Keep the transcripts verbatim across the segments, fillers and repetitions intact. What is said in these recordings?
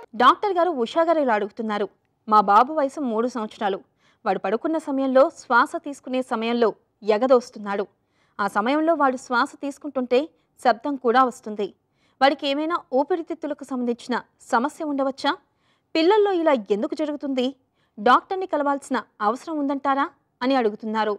Doctor గారు ఉషా గారు ఇలా అడుగుతున్నారు. మా బాబు వయసు మూడు సంవత్సరాలు. వాడు పడుకున్న సమయంలో శ్వాస తీసుకునే సమయంలో ఎగదోస్తున్నాడు. ఆ సమయంలో వాడు శ్వాస తీసుకుంటుంటే శబ్దం కూడా వస్తుంది. వాడికి ఏమైనా ఊపిరితిత్తులకు సంబంధించిన సమస్య ఉండవచ్చా? పిల్లల్లో ఇలా ఎందుకు జరుగుతుంది? డాక్టర్ని కలవాల్సిన అవసరం ఉందంటారా అని అడుగుతున్నారు.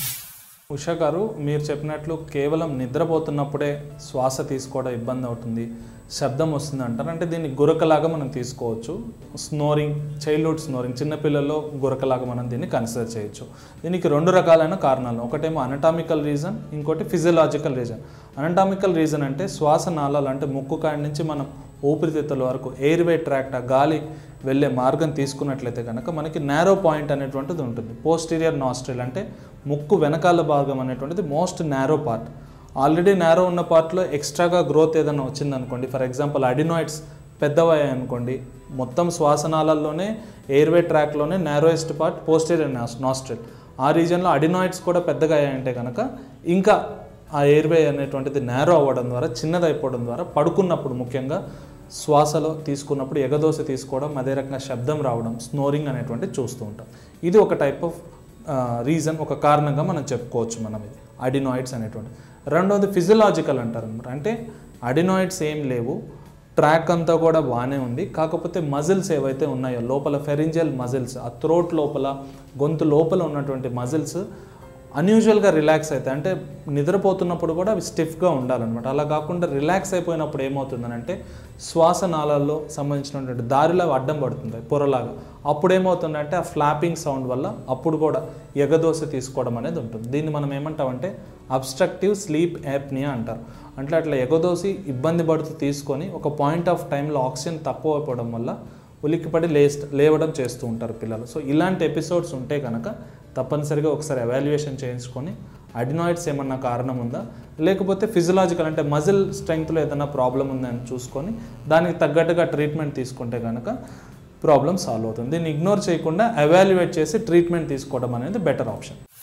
ఉషా గారు, మీరు చెప్పినట్లు కేవలం నిద్రపోతున్నప్పుడే శ్వాస తీసుకోవడం ఇబ్బంది అవుతుంది, శబ్దం వస్తుంది అంటారు. అంటే దీన్ని గురకలాగా మనం తీసుకోవచ్చు. స్నోరింగ్, చైల్డ్హుడ్ స్నోరింగ్, చిన్నపిల్లల్లో గురకలాగా మనం దీన్ని కన్సిడర్ చేయొచ్చు. దీనికి రెండు రకాలైన కారణాలు. ఒకటేమో అనటామికల్ రీజన్, ఇంకోటి ఫిజియలాజికల్ రీజన్. అనటామికల్ రీజన్ అంటే శ్వాస నాళాలు అంటే ముక్కు కాడి నుంచి మనం ఊపిరితిత్తుల వరకు ఎయిర్వే ట్రాక్ట్, ఆ గాలి వెళ్ళే మార్గం తీసుకున్నట్లయితే కనుక మనకి నారో పాయింట్ అనేటువంటిది ఉంటుంది. పోస్టీరియర్ నాస్ట్రిల్ అంటే ముక్కు వెనకాల భాగం అనేటువంటిది most narrow part. Already narrow ఉన్న పార్ట్లో ఎక్స్ట్రాగా గ్రోత్ ఏదైనా వచ్చిందనుకోండి, ఫర్ ఎగ్జాంపుల్ అడినాయిడ్స్ పెద్దవయ్యాయి అనుకోండి, మొత్తం శ్వాసనాళాల్లోనే ఎయిర్వే ట్రాక్లోనే నారోయెస్ట్ పార్ట్ పోస్టీరియర్ నాస్ట్రిల్, ఆ రీజన్లో అడినాయిడ్స్ కూడా పెద్దగా అయ్యాయంటే కనుక ఇంకా ఆ ఎయిర్వే అనేటువంటిది నారో అవ్వడం ద్వారా, చిన్నదైపోవడం ద్వారా పడుకున్నప్పుడు ముఖ్యంగా శ్వాసలో తీసుకున్నప్పుడు ఎగదోస తీసుకోవడం, అదే రకంగా శబ్దం రావడం, స్నోరింగ్ అనేటువంటిది చూస్తూ ఉంటాం. ఇది ఒక టైప్ ఆఫ్ రీజన్, ఒక కారణంగా మనం చెప్పుకోవచ్చు మనం ఇది అడినాయిడ్స్ అనేటువంటి. రెండవది ఫిజియలాజికల్ అంటారు అనమాట. అంటే అడినాయిడ్స్ ఏం లేవు, ట్రాక్ అంతా కూడా బాగానే ఉంది, కాకపోతే మజిల్స్ ఏవైతే ఉన్నాయో లోపల ఫెరింజియల్ మజిల్స్, ఆ థ్రోట్ లోపల గొంతు లోపల ఉన్నటువంటి మజిల్స్ అన్యూజువల్గా రిలాక్స్ అవుతాయి. అంటే నిద్రపోతున్నప్పుడు కూడా అవి స్టిఫ్గా ఉండాలన్నమాట. అలా కాకుండా రిలాక్స్ అయిపోయినప్పుడు ఏమవుతుందనంటే శ్వాస నాళాల్లో సంబంధించినటువంటి దారిలో అడ్డం పడుతుంది పొరలాగా. అప్పుడు ఏమవుతుందంటే ఆ ఫ్లాపింగ్ సౌండ్ వల్ల అప్పుడు కూడా ఎగదోస తీసుకోవడం అనేది ఉంటుంది. దీన్ని మనం ఏమంటామంటే అబ్స్ట్రక్టివ్ స్లీప్ యాప్నియా అంటారు. అంటే అట్లా ఎగదోసి ఇబ్బంది పడుతూ తీసుకొని ఒక పాయింట్ ఆఫ్ టైంలో ఆక్సిజన్ తక్కువ అయిపోవడం వల్ల ఉలిక్కిపడి లే లేవడం చేస్తూ ఉంటారు పిల్లలు. సో ఇలాంటి ఎపిసోడ్స్ ఉంటే కనుక తప్పనిసరిగా ఒకసారి ఎవాల్యుయేషన్ చేయించుకొని అడినాయిడ్స్ ఏమన్నా కారణం ఉందా, లేకపోతే ఫిజియలాజికల్ అంటే మజిల్ స్ట్రెంగ్త్లో ఏదైనా ప్రాబ్లం ఉందని చూసుకొని దానికి తగ్గట్టుగా ట్రీట్మెంట్ తీసుకుంటే కనుక ప్రాబ్లం సాల్వ్ అవుతుంది. దీన్ని ఇగ్నోర్ చేయకుండా ఎవాల్యుయేట్ చేసి ట్రీట్మెంట్ తీసుకోవడం అనేది బెటర్ ఆప్షన్.